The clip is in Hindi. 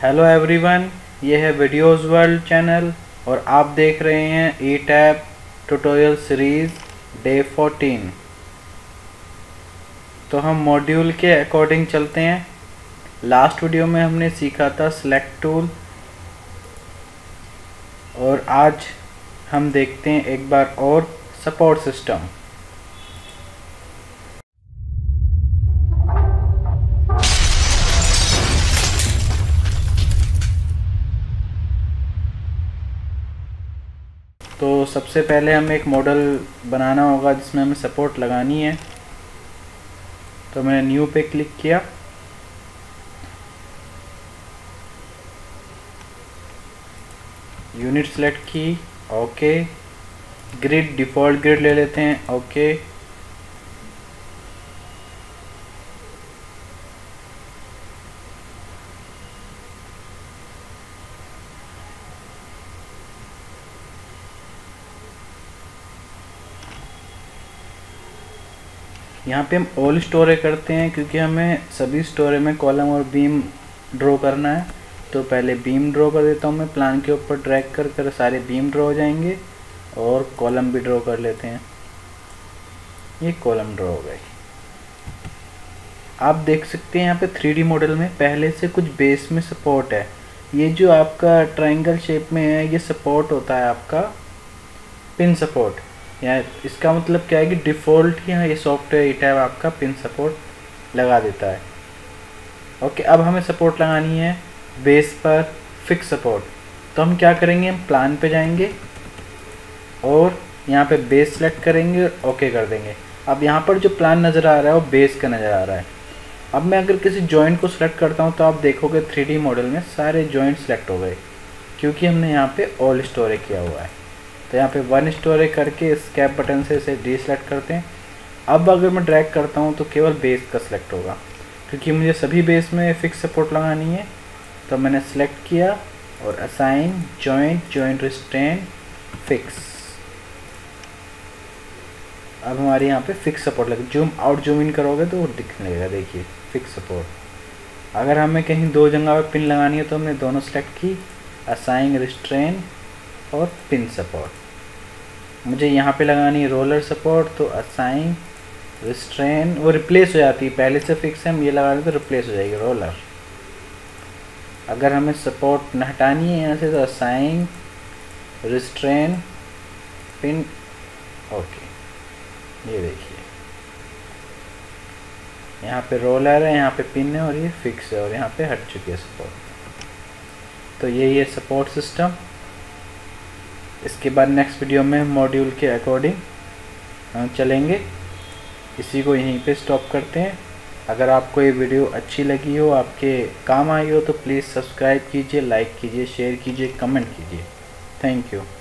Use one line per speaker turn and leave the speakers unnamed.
हेलो एवरीवन, ये है वीडियोज़ वर्ल्ड चैनल और आप देख रहे हैं E tab tutorial series day 14। तो हम मॉड्यूल के अकॉर्डिंग चलते हैं। लास्ट वीडियो में हमने सीखा था सेलेक्ट टूल और आज हम देखते हैं एक बार और सपोर्ट सिस्टम। तो सबसे पहले हमें एक मॉडल बनाना होगा जिसमें हमें सपोर्ट लगानी है। तो मैंने न्यू पे क्लिक किया। यूनिट सेलेक्ट की, ओके। ग्रिड डिफ़ॉल्ट ग्रिड ले लेते हैं, ओके। यहाँ पे हम ऑल स्टोरे करते हैं क्योंकि हमें सभी स्टोरे में कॉलम और बीम ड्रॉ करना है। तो पहले बीम ड्रॉ कर देता हूँ मैं। प्लान के ऊपर ड्रैग कर कर सारे बीम ड्रॉ हो जाएंगे और कॉलम भी ड्रॉ कर लेते हैं। ये कॉलम ड्रॉ हो गए। आप देख सकते हैं यहाँ पे 3D मॉडल में पहले से कुछ बेस में सपोर्ट है। ये जो आपका ट्रायंगल शेप में है ये सपोर्ट होता है आपका पिन सपोर्ट। यहाँ इसका मतलब क्या है कि डिफ़ॉल्ट ही ये सॉफ्टवेयर ई टैब आपका पिन सपोर्ट लगा देता है। ओके, अब हमें सपोर्ट लगानी है बेस पर फिक्स सपोर्ट। तो हम क्या करेंगे, हम प्लान पे जाएंगे और यहाँ पे बेस सेलेक्ट करेंगे और ओके कर देंगे। अब यहाँ पर जो प्लान नज़र आ रहा है वो बेस का नज़र आ रहा है। अब मैं अगर किसी जॉइंट को सिलेक्ट करता हूँ तो आप देखोगे 3D मॉडल में सारे जॉइंट सेलेक्ट हो गए क्योंकि हमने यहाँ पे ऑल स्टोरे किया हुआ है। तो यहाँ पे वन स्टोरे करके स्कैप बटन से इसे डीसेलेक्ट करते हैं। अब अगर मैं ड्रैग करता हूँ तो केवल बेस का सिलेक्ट होगा क्योंकि मुझे सभी बेस में फिक्स सपोर्ट लगानी है। तो मैंने सेलेक्ट किया और असाइन जॉइंट रिस्ट्रेन फिक्स। अब हमारे यहाँ पे फिक्स सपोर्ट लगे। जूम आउट जूम इन करोगे तो वो दिखने लगेगा, देखिए फिक्स सपोर्ट। अगर हमें कहीं दो जगह पे पिन लगानी है तो हमने दोनों सेलेक्ट की, असाइन रिस्ट्रेन और पिन सपोर्ट। मुझे यहाँ पे लगानी है रोलर सपोर्ट तो असाइन रिस्ट्रेन, वो रिप्लेस हो जाती है। पहले से फिक्स है, हम ये लगा दें तो रिप्लेस हो जाएगी रोलर। अगर हमें सपोर्ट न हटानी है यहाँ से तो असाइन रिस्ट्रेन पिन, ओके। ये देखिए यहाँ पे रोलर है, यहाँ पे पिन है और ये फिक्स है और यहाँ पे हट चुकी है सपोर्ट। तो ये सपोर्ट सिस्टम। इसके बाद नेक्स्ट वीडियो में मॉड्यूल के अकॉर्डिंग हम चलेंगे। इसी को यहीं पे स्टॉप करते हैं। अगर आपको ये वीडियो अच्छी लगी हो, आपके काम आई हो तो प्लीज़ सब्सक्राइब कीजिए, लाइक कीजिए, शेयर कीजिए, कमेंट कीजिए। Thank you.